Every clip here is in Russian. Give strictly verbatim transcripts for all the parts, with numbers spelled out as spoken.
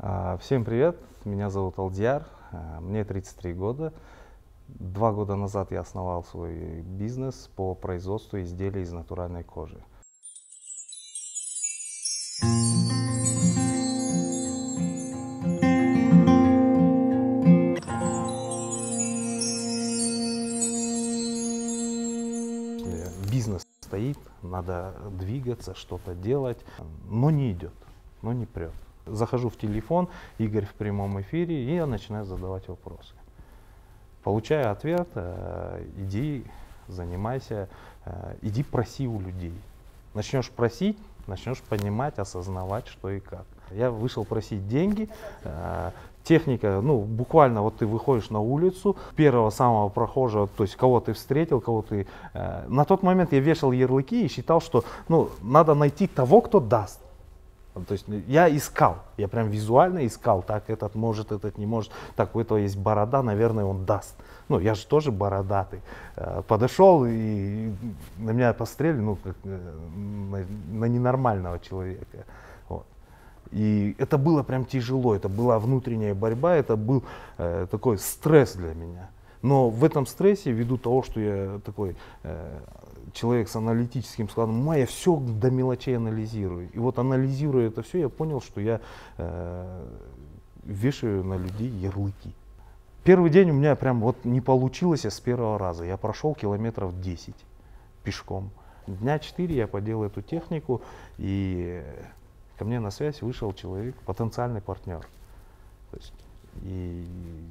А, Всем привет, меня зовут Алдияр, а, мне тридцать три года. Два года назад я основал свой бизнес по производству изделий из натуральной кожи. Если бизнес стоит, надо двигаться, что-то делать, но не идет, но не прет. Захожу в телефон, Игорь в прямом эфире, и я начинаю задавать вопросы. Получаю ответ: э, иди, занимайся, э, иди проси у людей. Начнешь просить, начнешь понимать, осознавать, что и как. Я вышел просить деньги. Э, техника, ну, буквально вот ты выходишь на улицу, первого самого прохожего, то есть кого ты встретил, кого ты... Э, на тот момент я вешал ярлыки и считал, что, ну, надо найти того, кто даст. То есть я искал, я прям визуально искал, так этот может, этот не может, так у этого есть борода, наверное, он даст. Ну, я же тоже бородатый. Подошел и на меня пострелили, ну, как на, на ненормального человека. Вот. И это было прям тяжело, это была внутренняя борьба, это был э, такой стресс для меня. Но в этом стрессе, ввиду того, что я такой э, человек с аналитическим складом ума, я все до мелочей анализирую. И вот анализируя это все, я понял, что я э, вешаю на людей ярлыки. Первый день у меня прям вот не получилось с первого раза. Я прошел километров десять пешком. Дня четыре я поделал эту технику, и ко мне на связь вышел человек, потенциальный партнер. То есть, и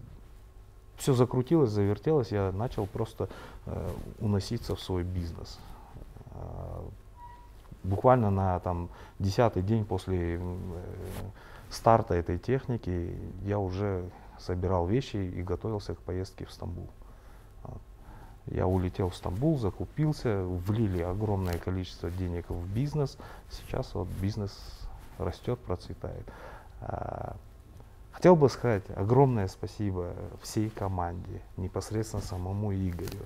все закрутилось, завертелось, я начал просто э, уноситься в свой бизнес. Э, буквально на там, десятый день после э, старта этой техники я уже собирал вещи и готовился к поездке в Стамбул. Вот. Я улетел в Стамбул, закупился, влили огромное количество денег в бизнес. Сейчас вот бизнес растет, процветает. Хотел бы сказать огромное спасибо всей команде, непосредственно самому Игорю,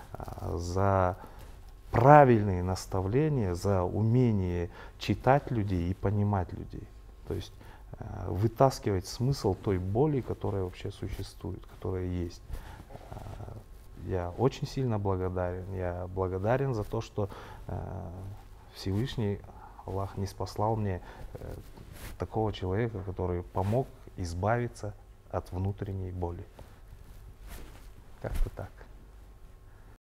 за правильные наставления, за умение читать людей и понимать людей. То есть вытаскивать смысл той боли, которая вообще существует, которая есть. Я очень сильно благодарен. Я благодарен за то, что Всевышний Аллах не спаслал мне такого человека, который помог избавиться от внутренней боли. Как-то так.